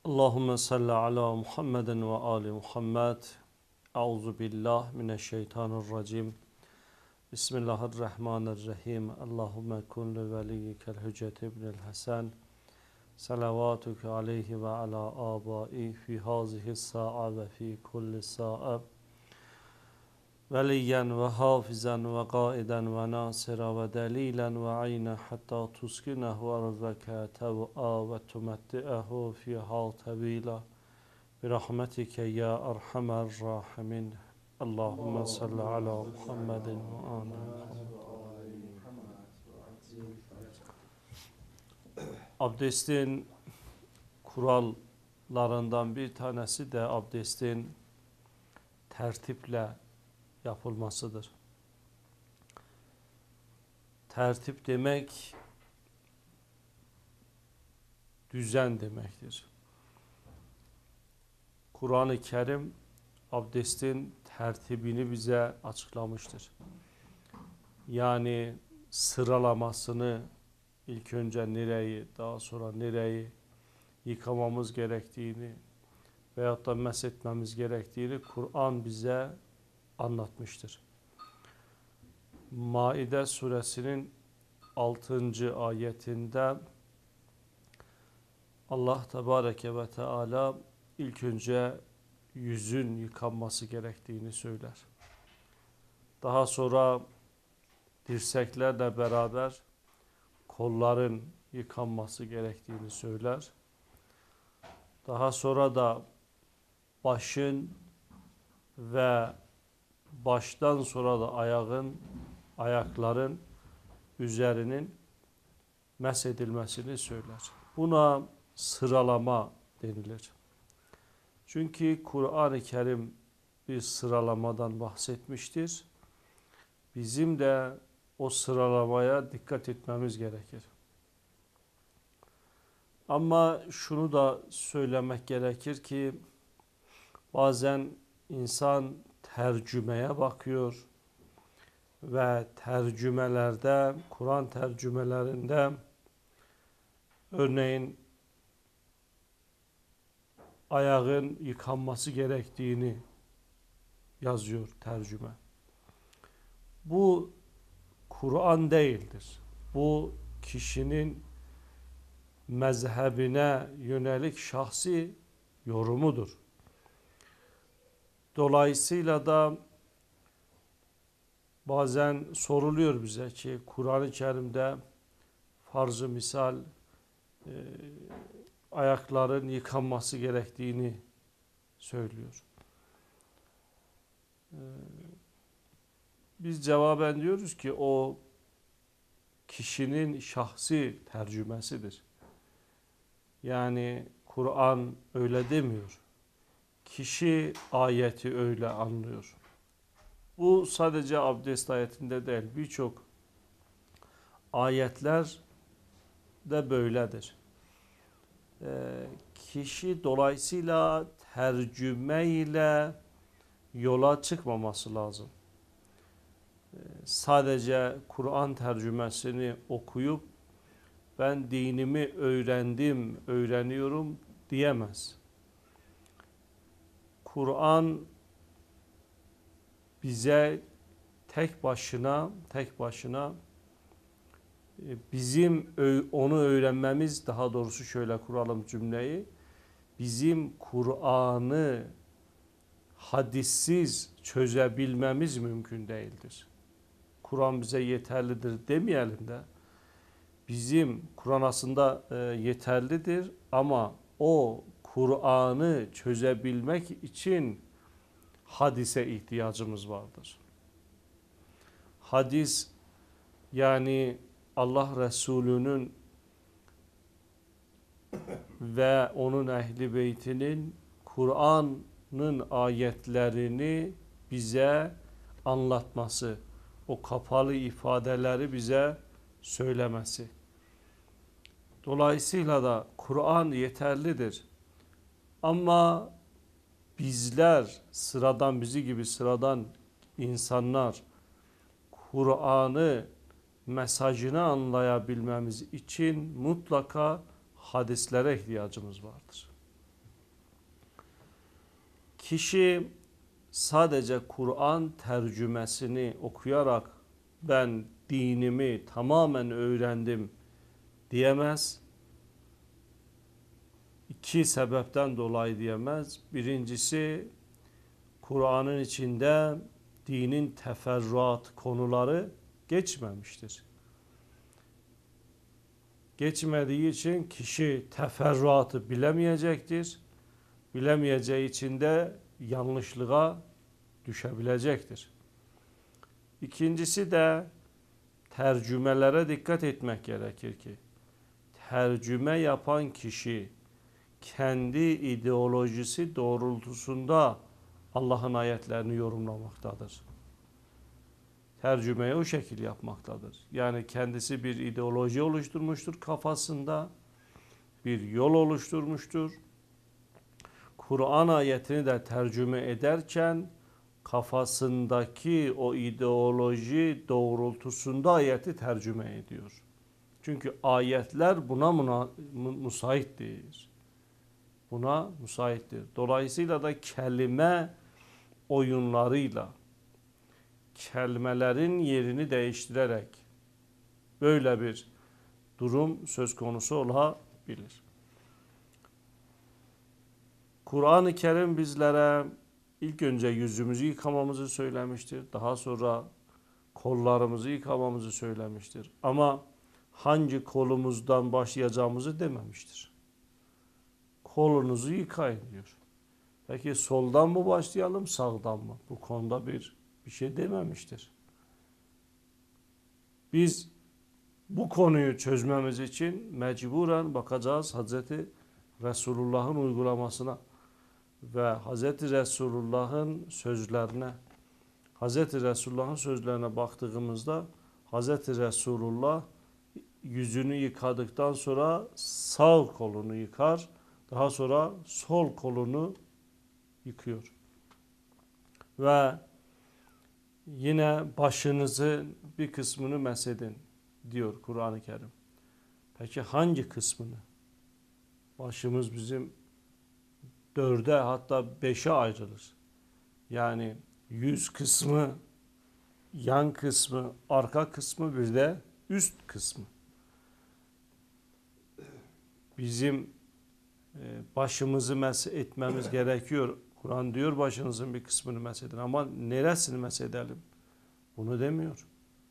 Allahümme salli ala Muhammeden ve ali Muhammed. Euzu billah mineşşeytanirracim. Bismillahirrahmanirrahim. Allahümme kun li veliyyikel Hüccet ibnel Hasan. Salavatuke aleyhi ve ala abai fi hazihi sa'a ve fi kulli sa'a. Veliyen ve hafizan ve qaiden ve nasira ve delilen ve ayna hatta tuskinehu arzaka tev'a ve tumetti'ehu fiha tevila bi rahmetike ya erhamer rahimin. Allahümme salli ala Muhammedin ve ali Muhammed. Abdestin kurallarından bir tanesi de abdestin tertiple yapılmasıdır. Tertip demek düzen demektir. Kur'an-ı Kerim abdestin tertibini bize açıklamıştır. Yani sıralamasını, ilk önce nereyi, daha sonra nereyi yıkamamız gerektiğini veyahut da meshetmemiz gerektiğini Kur'an bize anlatmıştır. Maide suresinin 6. ayetinde Allah Tebareke ve Teala ilk önce yüzün yıkanması gerektiğini söyler. Daha sonra dirseklerle beraber kolların yıkanması gerektiğini söyler. Daha sonra da başın ve baştan sonra da ayakların üzerinin mesedilmesini söyler. Buna sıralama denilir. Çünkü Kur'an-ı Kerim bir sıralamadan bahsetmiştir. Bizim de o sıralamaya dikkat etmemiz gerekir. Ama şunu da söylemek gerekir ki bazen insan tercümeye bakıyor ve tercümelerde, Kur'an tercümelerinde örneğin ayağın yıkanması gerektiğini yazıyor tercüme. Bu Kur'an değildir. Bu kişinin mezhebine yönelik şahsi yorumudur. Dolayısıyla da bazen soruluyor bize ki Kur'an-ı Kerim'de farz-ı misal ayakların yıkanması gerektiğini söylüyor. Biz cevaben diyoruz ki o kişinin şahsi tercümesidir. Yani Kur'an öyle demiyor. Kişi ayeti öyle anlıyor. Bu sadece abdest ayetinde değil, birçok ayetler de böyledir. Kişi dolayısıyla tercüme ile yola çıkmaması lazım. Sadece Kur'an tercümesini okuyup ben dinimi öğreniyorum diyemez. Kur'an bize tek başına bizim onu öğrenmemiz, daha doğrusu şöyle kuralım cümleyi, bizim Kur'an'ı hadissiz çözebilmemiz mümkün değildir. Kur'an bize yeterlidir demeyelim de, bizim Kur'an aslında yeterlidir ama o Kur'an'ı çözebilmek için hadise ihtiyacımız vardır. Hadis yani Allah Resulü'nün ve onun ehli beytinin Kur'an'ın ayetlerini bize anlatması, o kapalı ifadeleri bize söylemesi. Dolayısıyla da Kur'an yeterlidir. Ama bizler, bizi gibi sıradan insanlar Kur'an'ı, mesajını anlayabilmemiz için mutlaka hadislere ihtiyacımız vardır. Kişi sadece Kur'an tercümesini okuyarak ben dinimi tamamen öğrendim diyemez. İki sebepten dolayı diyemez. Birincisi, Kur'an'ın içinde dinin teferruat konuları geçmemiştir. Geçmediği için kişi teferruatı bilemeyecektir. Bilemeyeceği için de yanlışlığa düşebilecektir. İkincisi de tercümelere dikkat etmek gerekir ki tercüme yapan kişi kendi ideolojisi doğrultusunda Allah'ın ayetlerini yorumlamaktadır. Tercümeyi o şekil yapmaktadır. Yani kendisi bir ideoloji oluşturmuştur kafasında, bir yol oluşturmuştur. Kur'an ayetini de tercüme ederken kafasındaki o ideoloji doğrultusunda ayeti tercüme ediyor. Çünkü ayetler buna müsait değil. Buna müsaittir. Dolayısıyla da kelime oyunlarıyla, kelimelerin yerini değiştirerek böyle bir durum söz konusu olabilir. Kur'an-ı Kerim bizlere ilk önce yüzümüzü yıkamamızı söylemiştir. Daha sonra kollarımızı yıkamamızı söylemiştir. Ama hangi kolumuzdan başlayacağımızı dememiştir. Kolunuzu yıkayın diyor. Peki soldan mı başlayalım, sağdan mı? Bu konuda bir şey dememiştir. Biz bu konuyu çözmemiz için mecburen bakacağız Hazreti Resulullah'ın uygulamasına ve Hazreti Resulullah'ın sözlerine. Hazreti Resulullah'ın sözlerine baktığımızda Hazreti Resulullah yüzünü yıkadıktan sonra sağ kolunu yıkar, daha sonra sol kolunu yıkıyor. Ve yine başınızın bir kısmını mesedin diyor Kur'an-ı Kerim. Peki hangi kısmını? Başımız bizim 4'e hatta 5'e ayrılır. Yani yüz kısmı, yan kısmı, arka kısmı bir de üst kısmı. Bizim başımızı etmemiz gerekiyor. Kur'an diyor başınızın bir kısmını mesedin ama neresini mesedelim? Bunu demiyor.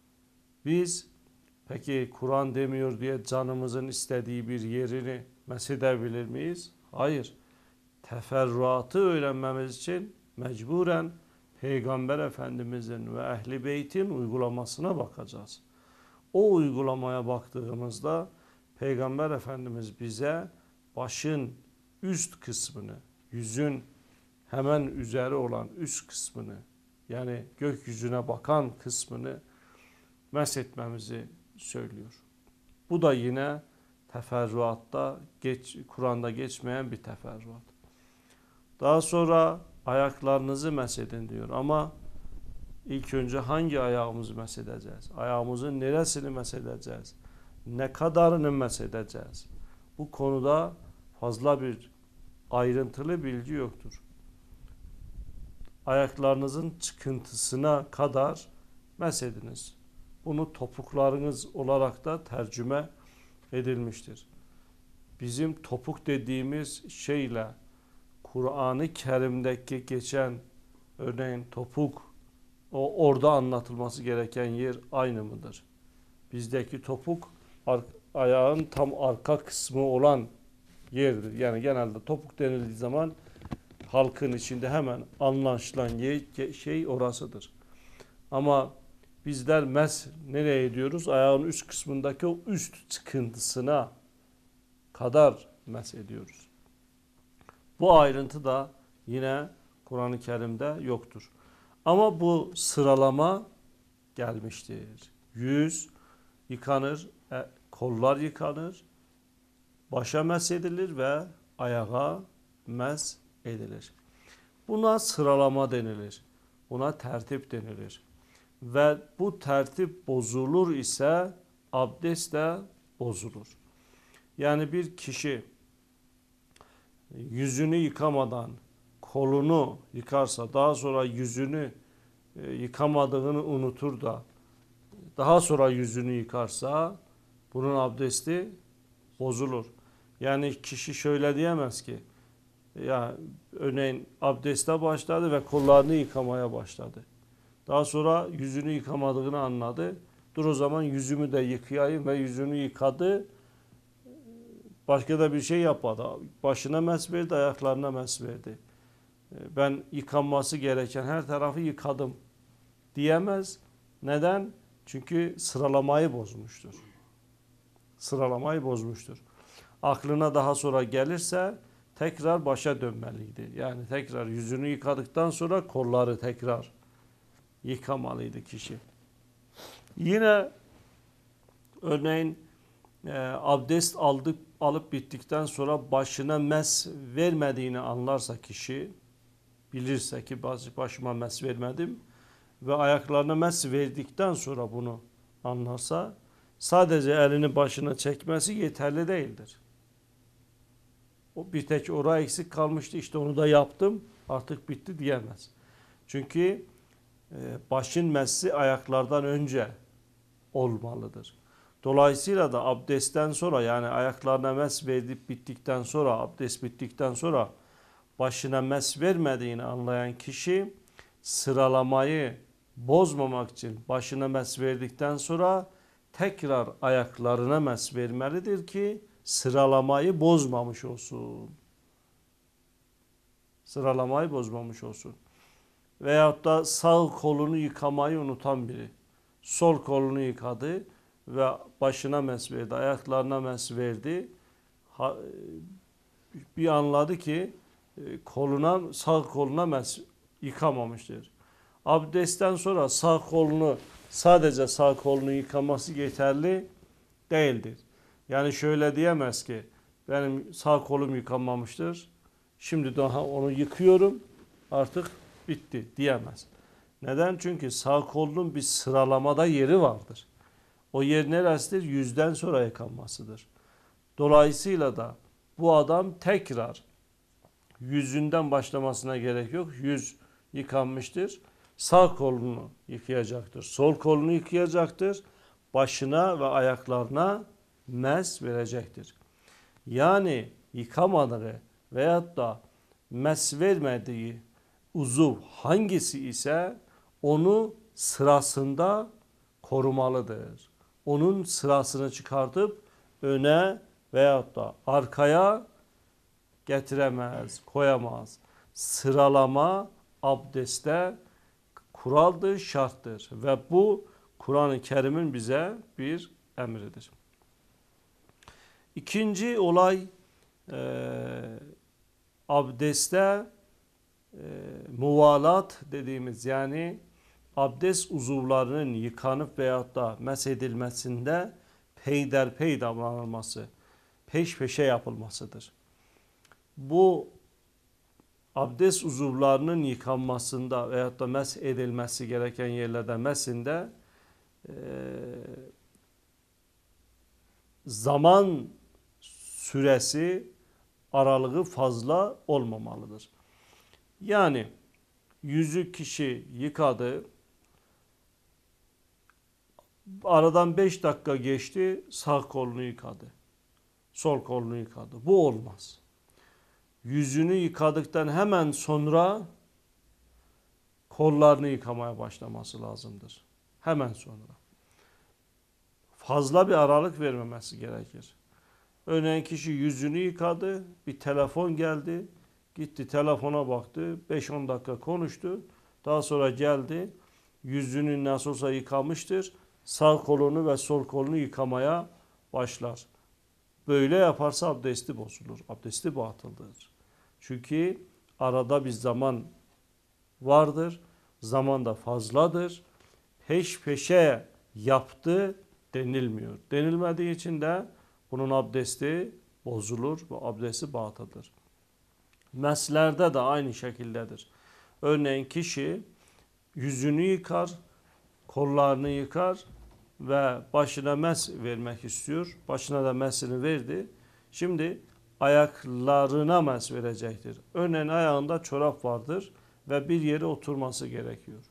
Biz peki Kur'an demiyor diye canımızın istediği bir yerini mesedebilir miyiz? Hayır. Teferruatı öğrenmemiz için mecburen Peygamber Efendimizin ve Ehl-i Beyt'in uygulamasına bakacağız. O uygulamaya baktığımızda Peygamber Efendimiz bize başın üst kısmını, yüzün hemen üzeri olan üst kısmını, yani gökyüzüne bakan kısmını meshetmemizi söylüyor. Bu da yine teferruatta, Kur'an'da geçmeyen bir teferruat. Daha sonra ayaklarınızı mesedin diyor ama ilk önce hangi ayağımızı mesedeceğiz? Ayağımızın neresini mesedeceğiz? Ne kadarını mesedeceğiz? Bu konuda fazla bir ayrıntılı bilgi yoktur. Ayaklarınızın çıkıntısına kadar mesediniz. Bunu topuklarınız olarak da tercüme edilmiştir. Bizim topuk dediğimiz şeyle Kur'an-ı Kerim'deki geçen örneğin topuk orada anlatılması gereken yer aynı mıdır? Bizdeki topuk ayağın tam arka kısmı olan yerdir. Yani genelde topuk denildiği zaman halkın içinde hemen anlaşılan şey orasıdır. Ama bizler nereye ediyoruz? Ayağın üst kısmındaki o üst çıkıntısına kadar ediyoruz. Bu ayrıntı da yine Kur'an-ı Kerim'de yoktur. Ama bu sıralama gelmiştir. Yüz yıkanır, kollar yıkanır, başa mesedilir ve ayağa mesedilir. Buna sıralama denilir. Buna tertip denilir. Ve bu tertip bozulur ise abdest de bozulur. Yani bir kişi yüzünü yıkamadan kolunu yıkarsa, daha sonra yüzünü yıkamadığını unutur da daha sonra yüzünü yıkarsa bunun abdesti bozulur. Yani kişi şöyle diyemez ki, ya örneğin abdeste başladı ve kollarını yıkamaya başladı. Daha sonra yüzünü yıkamadığını anladı. Dur o zaman yüzümü de yıkayayım ve yüzünü yıkadı. Başka da bir şey yapmadı. Başına mes verdi, ayaklarına mes verdi. Ben yıkanması gereken her tarafı yıkadım diyemez. Neden? Çünkü sıralamayı bozmuştur. Sıralamayı bozmuştur. Aklına daha sonra gelirse tekrar başa dönmeliydi. Yani tekrar yüzünü yıkadıktan sonra kolları tekrar yıkamalıydı kişi. Yine örneğin abdest alıp bittikten sonra başına mes vermediğini anlarsa kişi, bilirse ki başıma mes vermedim ve ayaklarına mes verdikten sonra bunu anlarsa, sadece elini başına çekmesi yeterli değildir. O bir tek oraya eksik kalmıştı, işte onu da yaptım, artık bitti diyemez. Çünkü başın messi ayaklardan önce olmalıdır. Dolayısıyla da abdestten sonra, yani ayaklarına mes verip bittikten sonra, abdest bittikten sonra başına mes vermediğini anlayan kişi sıralamayı bozmamak için başına mes verdikten sonra tekrar ayaklarına mes vermelidir ki sıralamayı bozmamış olsun. Sıralamayı bozmamış olsun. Veyahut da sağ kolunu yıkamayı unutan biri sol kolunu yıkadı ve başına mes verdi, ayaklarına mes verdi. Bir anladı ki sağ koluna mes yıkamamıştır. Abdestten sonra sadece sağ kolunu yıkaması yeterli değildir. Yani şöyle diyemez ki, benim sağ kolum yıkanmamıştır, şimdi daha onu yıkıyorum, artık bitti diyemez. Neden? Çünkü sağ kolunun bir sıralamada yeri vardır. O yer neresidir? Yüzden sonra yıkanmasıdır. Dolayısıyla da bu adam tekrar yüzünden başlamasına gerek yok. Yüz yıkanmıştır. Sağ kolunu yıkayacaktır. Sol kolunu yıkayacaktır. Başına ve ayaklarına mes verecektir. Yani yıkamadığı veyahut da mes vermediği uzuv hangisi ise onu sırasında korumalıdır. Onun sırasını çıkartıp öne veyahut da arkaya getiremez, koyamaz. Sıralama abdeste kuraldır, şarttır ve bu Kur'an-ı Kerim'in bize bir emridir. İkinci olay abdeste muvalat dediğimiz, yani abdest uzuvlarının yıkanıp veyahut da mesedilmesinde peyderpey davranılması, peş peşe yapılmasıdır. Bu abdest uzuvlarının yıkanmasında veyahut da mesedilmesi gereken yerlerde mesinde zaman süresi, aralığı fazla olmamalıdır. Yani yüzü kişi yıkadı, aradan 5 dakika geçti, sağ kolunu yıkadı, sol kolunu yıkadı. Bu olmaz. Yüzünü yıkadıktan hemen sonra kollarını yıkamaya başlaması lazımdır. Hemen sonra. Fazla bir aralık vermemesi gerekir. Örneğin kişi yüzünü yıkadı, bir telefon geldi, gitti telefona baktı, 5-10 dakika konuştu, daha sonra geldi, yüzünü nasıl olsa yıkamıştır, sağ kolunu ve sol kolunu yıkamaya başlar. Böyle yaparsa abdesti bozulur, abdesti batıldır. Çünkü arada bir zaman vardır, zaman da fazladır, peş peşe yaptı denilmiyor. Denilmediği için de bunun abdesti bozulur ve abdesti batıldır. Meslerde de aynı şekildedir. Örneğin kişi yüzünü yıkar, kollarını yıkar ve başına mes vermek istiyor. Başına da mesini verdi. Şimdi ayaklarına mes verecektir. Örneğin ayağında çorap vardır ve bir yere oturması gerekiyor.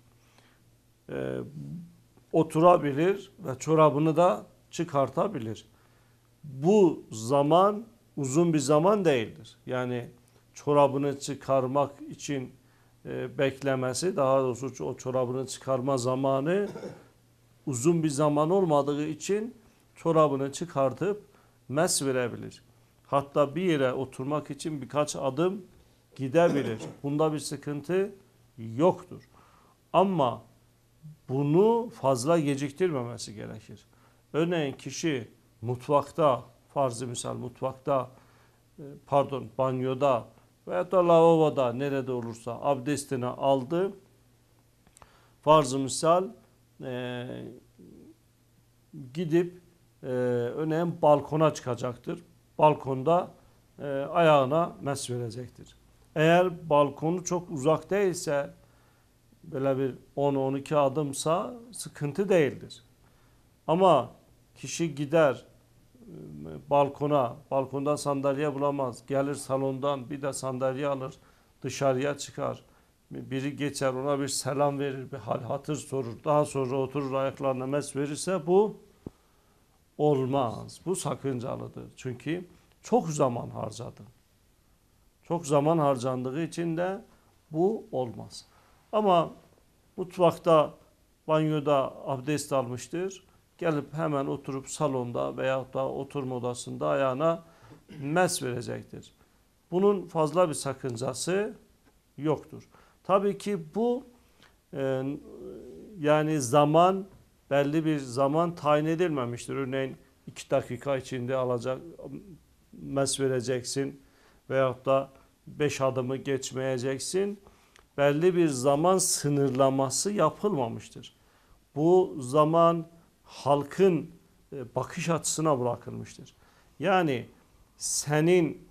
Oturabilir ve çorabını da çıkartabilir. Bu zaman uzun bir zaman değildir. Yani çorabını çıkarmak için beklemesi, daha doğrusu o çorabını çıkarma zamanı uzun bir zaman olmadığı için çorabını çıkartıp mes verebilir. Hatta bir yere oturmak için birkaç adım gidebilir. Bunda bir sıkıntı yoktur. Ama bunu fazla geciktirmemesi gerekir. Örneğin kişi mutfakta, farzı misal mutfakta, banyoda veya da lavaboda nerede olursa abdestini aldı. Farzı misal gidip örneğin balkona çıkacaktır. Balkonda ayağına mes verecektir. Eğer balkonu çok uzak değilse, böyle bir 10-12 adımsa sıkıntı değildir. Ama kişi gider balkondan sandalye bulamaz. Gelir salondan bir de sandalye alır, dışarıya çıkar. Biri geçer, ona bir selam verir, bir hal hatır sorur. Daha sonra oturur ayaklarına mes verirse bu olmaz. Bu sakıncalıdır. Çünkü çok zaman harcadı. Çok zaman harcandığı için de bu olmaz. Ama mutfakta, banyoda abdest almıştır. Gelip hemen oturup salonda veyahut da oturma odasında ayağına mes verecektir. Bunun fazla bir sakıncası yoktur. Tabii ki bu yani zaman, belli bir zaman tayin edilmemiştir. Örneğin 2 dakika içinde mes vereceksin veyahut da 5 adımı geçmeyeceksin. Belli bir zaman sınırlaması yapılmamıştır. Bu zaman halkın bakış açısına bırakılmıştır. Yani senin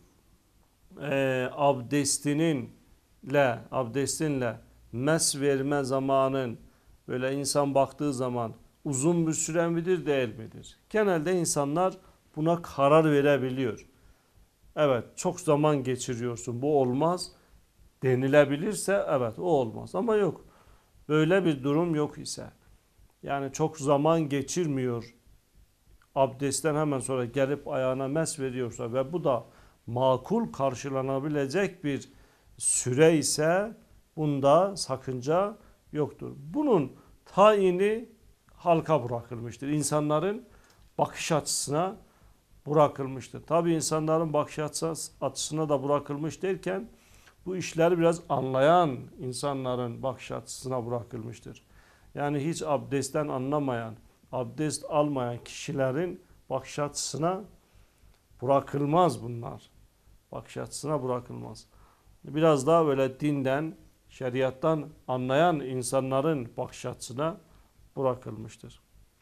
abdestinle mes verme zamanın böyle insan baktığı zaman uzun bir süre midir değil midir? Genelde insanlar buna karar verebiliyor. Evet, çok zaman geçiriyorsun, bu olmaz denilebilirse evet o olmaz, ama yok. Böyle bir durum yok ise, yani çok zaman geçirmiyor, abdestten hemen sonra gelip ayağına mes veriyorsa ve bu da makul karşılanabilecek bir süre ise bunda sakınca yoktur. Bunun tayini halka bırakılmıştır. İnsanların bakış açısına bırakılmıştır. Tabii insanların bakış açısına da bırakılmış derken bu işleri biraz anlayan insanların bakış açısına bırakılmıştır. Yani hiç abdestten anlamayan, abdest almayan kişilerin bakış açısına bırakılmaz bunlar. Bakış açısına bırakılmaz. Biraz daha böyle dinden, şeriattan anlayan insanların bakış açısına bırakılmıştır.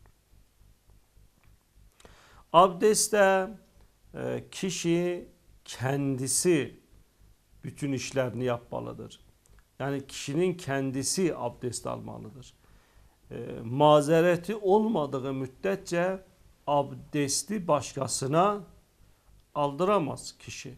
Abdestte kişi kendisi bütün işlerini yapmalıdır. Yani kişinin kendisi abdest almalıdır. Mazereti olmadığı müddetçe abdesti başkasına aldıramaz kişi.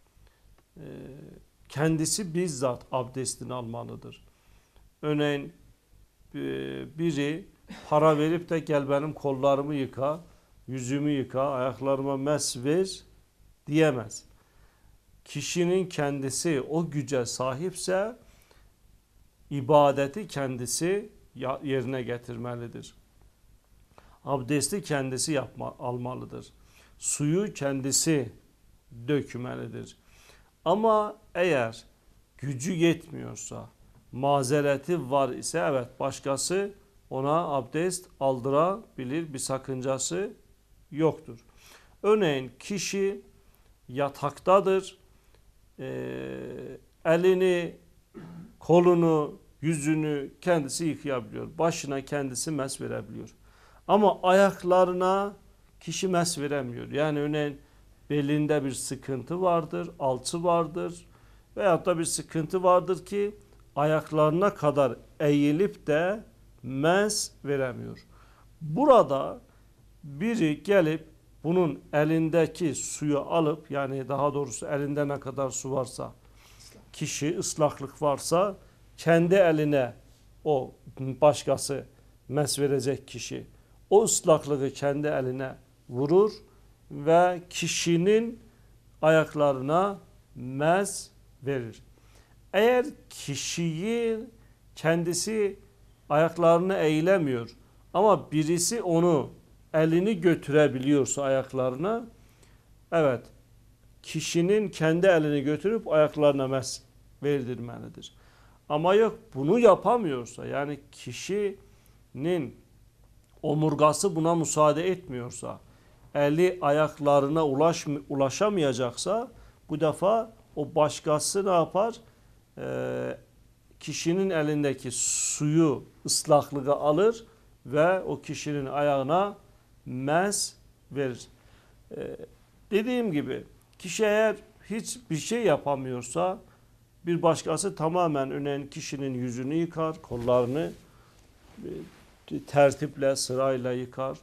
Kendisi bizzat abdestini almalıdır. Örneğin biri para verip de gel benim kollarımı yıka, yüzümü yıka, ayaklarıma mes ver diyemez. Kişinin kendisi o güce sahipse ibadeti kendisi yerine getirmelidir. Abdesti kendisi almalıdır. Suyu kendisi dökmelidir. Ama eğer gücü yetmiyorsa, mazereti var ise evet başkası ona abdest aldırabilir, bir sakıncası yoktur. Örneğin kişi yataktadır, elini, kolunu, yüzünü kendisi yıkayabiliyor. Başına kendisi mes verebiliyor. Ama ayaklarına kişi mes veremiyor. Yani örneğin belinde bir sıkıntı vardır, alçı vardır veyahut da bir sıkıntı vardır ki ayaklarına kadar eğilip de mes veremiyor. Burada biri gelip bunun elindeki suyu alıp, yani daha doğrusu elinde ne kadar su varsa, kişi ıslaklık varsa kendi eline, o başkası mes verecek kişi o ıslaklığı kendi eline vurur ve kişinin ayaklarına mes verir. Eğer kişiyi kendisi ayaklarını eğilemiyor ama birisi onu elini götürebiliyorsa ayaklarına, evet, kişinin kendi elini götürüp ayaklarına mes verdirmelidir. Ama yok, bunu yapamıyorsa, yani kişinin omurgası buna müsaade etmiyorsa, eli ayaklarına ulaşamayacaksa, bu defa o başkası ne yapar? Kişinin elindeki suyu, ıslaklığı alır ve o kişinin ayağına mes verir. Dediğim gibi, kişi eğer hiçbir şey yapamıyorsa, bir başkası tamamen örneğin kişinin yüzünü yıkar, kollarını tertiple, sırayla yıkar,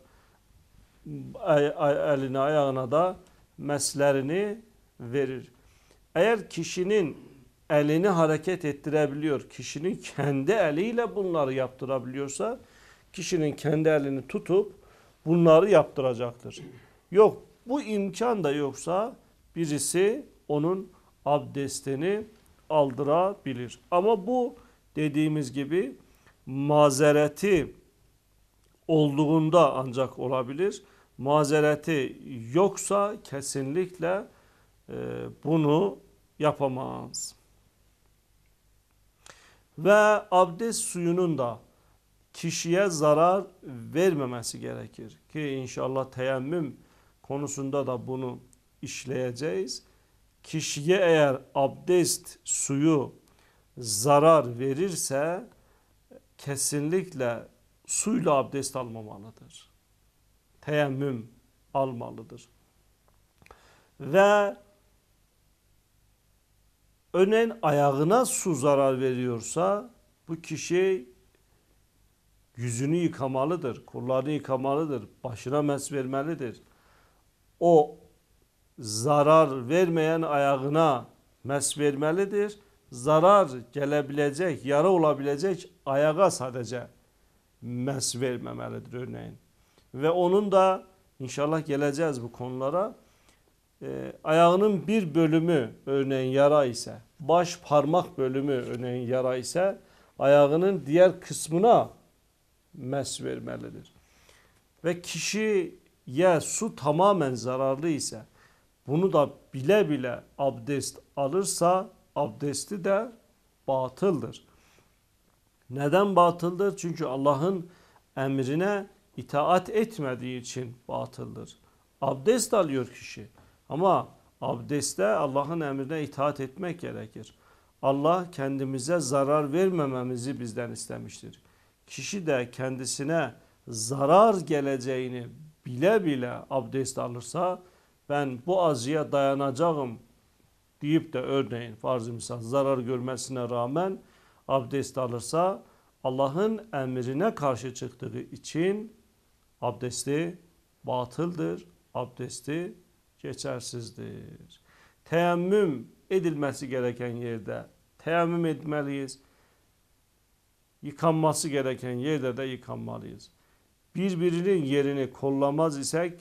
eline ayağına da meslerini verir. Eğer kişinin elini hareket ettirebiliyor, kişinin kendi eliyle bunları yaptırabiliyorsa, kişinin kendi elini tutup bunları yaptıracaktır. Yok, bu imkan da yoksa birisi onun abdestini aldırabilir. Ama bu dediğimiz gibi mazereti olduğunda ancak olabilir. Mazereti yoksa kesinlikle bunu yapamaz. Ve abdest suyunun da kişiye zarar vermemesi gerekir. Ki inşallah teyemmüm konusunda da bunu işleyeceğiz. Kişiye eğer abdest suyu zarar verirse kesinlikle suyla abdest almamalıdır. Teyemmüm almalıdır. Ve örneğin ayağına su zarar veriyorsa bu kişi yüzünü yıkamalıdır, kollarını yıkamalıdır, başına mes vermelidir. O zarar vermeyen ayağına mes vermelidir. Zarar gelebilecek, yara olabilecek ayağa sadece mes vermemelidir örneğin. Ve onun da inşallah geleceğiz bu konulara. Ayağının bir bölümü örneğin yara ise, baş parmak bölümü örneğin yara ise ayağının diğer kısmına mes vermelidir. Ve kişiye su tamamen zararlı ise bunu da bile bile abdest alırsa abdesti de batıldır. Neden batıldır? Çünkü Allah'ın emrine itaat etmediği için batıldır. Abdest alıyor kişi ama abdestte Allah'ın emrine itaat etmek gerekir. Allah kendimize zarar vermememizi bizden istemiştir. Kişi de kendisine zarar geleceğini bile bile abdest alırsa, ben bu acıya dayanacağım deyip de örneğin farz-ı misal zarar görmesine rağmen abdest alırsa, Allah'ın emrine karşı çıktığı için abdesti batıldır, abdesti geçersizdir. Teyemmüm edilmesi gereken yerde teyemmüm etmeliyiz. Yıkanması gereken yerde de yıkanmalıyız. Birbirinin yerini kollamaz isek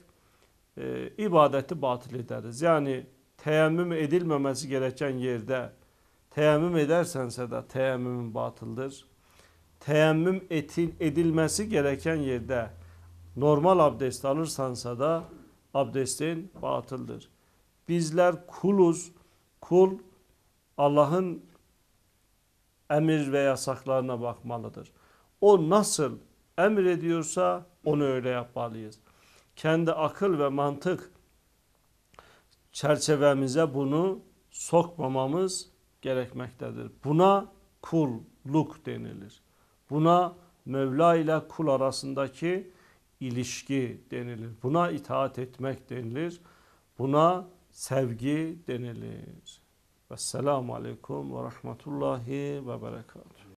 ibadeti batıl ederiz. Yani teyemmüm edilmemesi gereken yerde teyemmüm edersense de teyemmümün batıldır. Teyemmüm edilmesi gereken yerde normal abdest alırsansa da abdestin batıldır. Bizler kuluz. Kul Allah'ın emir ve yasaklarına bakmalıdır. O nasıl emrediyorsa onu öyle yapmalıyız. Kendi akıl ve mantık çerçevemize bunu sokmamamız gerekmektedir. Buna kulluk denilir. Buna Mevla ile kul arasındaki ilişki denilir. Buna itaat etmek denilir. Buna sevgi denilir. Vesselamu aleyküm ve rahmetullahi ve berekatuhu.